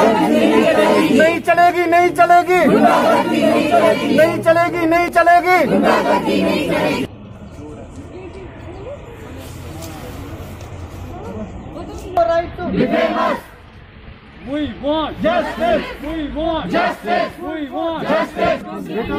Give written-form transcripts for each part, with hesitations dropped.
नहीं चलेगी, नहीं चलेगी, नहीं चलेगी, नहीं चलेगी। Right to defend us. We want justice. We want justice. We want justice. Sit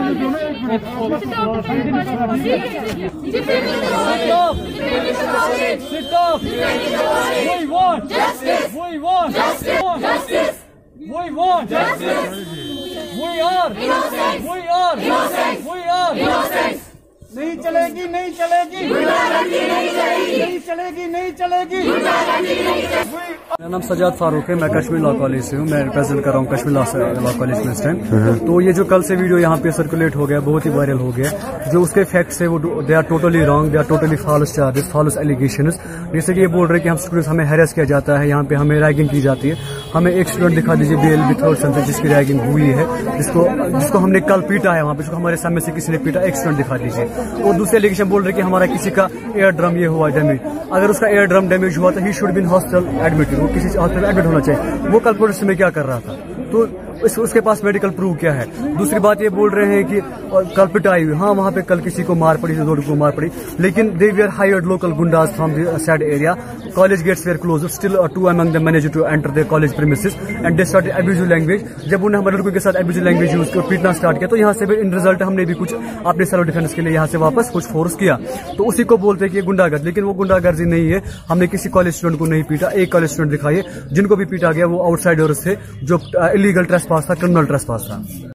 off. We want justice. We want justice. We want justice. We are innocent. We are innocent. We are innocent. नहीं चलेगी, नहीं चलेगी, नहीं चलेगी, नहीं चलेगी। मेरा नाम सजाद फारूक है, मैं कश्मीर लॉ कॉलेज से हूँ। मैं रिप्रेजेंट कर रहा हूँ कश्मीर लॉ कॉलेज में इस टाइम। तो ये जो कल से वीडियो यहाँ पे सर्कुलेट हो गया, बहुत ही वायरल हो गया। जो उसके फैक्ट्स है वो they are totally wrong, they are totally false charges, false allegations. जैसे कि ये बोल रहे हैं कि हम स्टूडेंट्स हमें हैरेस किया जाता है, यहाँ पे हमें रैगिंग की जाती है। हमें एक स्टूडेंट दिखा दीजिए BL विथआउट सेंसर जिसकी रैगिंग हुई है, जिसको हमने कल पीटा है वहाँ पे, जिसको हमारे सामने से किसी ने पीटा, एक स्टूडेंट दिखा दीजिए। और दूसरे एलिगेशन बोल रहे कि हमारा किसी का एयर ड्रम ये हुआ डैमेज। अगर उसका एयर ड्रम डैमेज हुआ तो he should been hospital admitted, वो किसी हॉस्पिटल में एडमिट होना चाहिए। वो कल पुलिस में क्या कर रहा था? तो उसके पास मेडिकल प्रूफ क्या है? दूसरी बात ये बोल रहे हैं कि कल पिटाई हुई, हाँ वहाँ पे कल किसी को मार पड़ी, 2 को मार पड़ी, लेकिन they were hired local goondas from the sad area. College gates were close, still 2 among them managed to enter the college premises and they started abusive language। जब उन्हें हमारे लड़कों के साथ abusive language यूज कर पीटना स्टार्ट किया, तो यहाँ से भी इन रिजल्ट हमने भी कुछ अपने सेल्फ डिफेंस के लिए यहाँ से वापस कुछ फोर्स किया। तो उसी को बोलते हैं कि ये गुंडागर्दी, लेकिन वो गुंडागर्दी नहीं है। हमने किसी कॉलेज स्टूडेंट को नहीं पीटा। एक कॉलेज स्टूडेंट दिखाइए जिनको भी पीटा गया वो आउटसाइडर्स थे, जो इलीगल ट्रेसपास था, क्रिमिनल ट्रेसपास था।